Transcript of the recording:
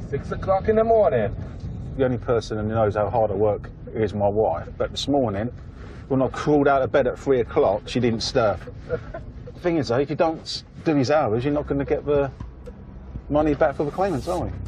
6 o'clock in the morning. The only person who knows how hard I work is my wife. But this morning, when I crawled out of bed at 3 o'clock, she didn't stir. The thing is, though, if you don't do these hours, you're not going to get the money back for the claimants, are we?